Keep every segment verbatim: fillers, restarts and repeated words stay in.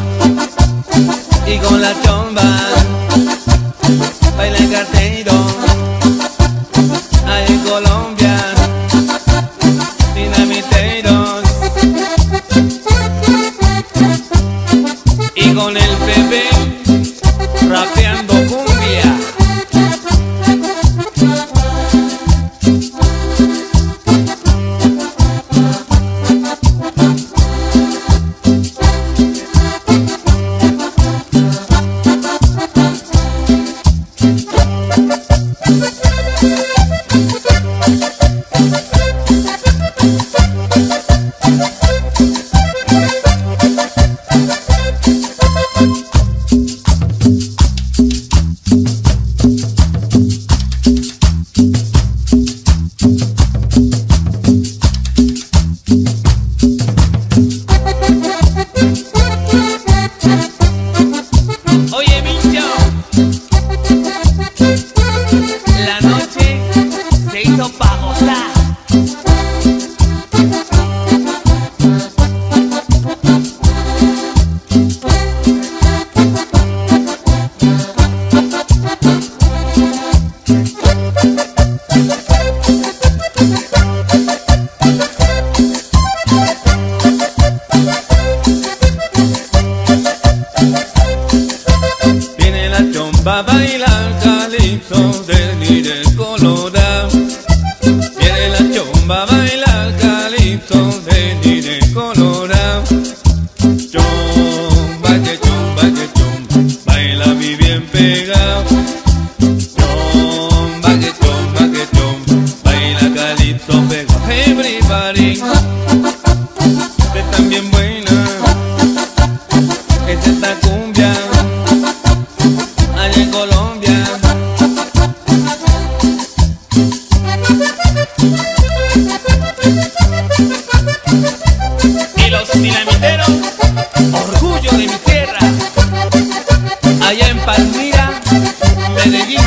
y con la chomba baila el cartero. Allá en Colombia, dinamiteros, y con el bebé rapeando cumbia. Va a bailar calipso del Nire Colorado. Viene la chomba a bailar calipso del Nire Colorado. Chomba, que chomba, que chomba, baila mi bien pegado. Chomba, que chomba, que chomba, baila calipso pegado. Everybody, que también buena es esta cumbia. En Colombia, y los dinamiteros, orgullo de mi tierra, allá en Palmira, Medellín.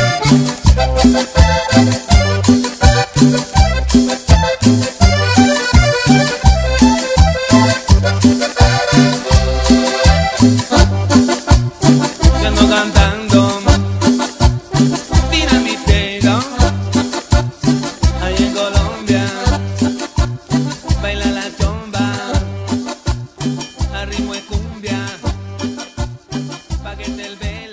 Yo ando cantando dinamitero, Allá en Colombia, baila la chomba, a ritmo de cumbia, pa' que te el vela.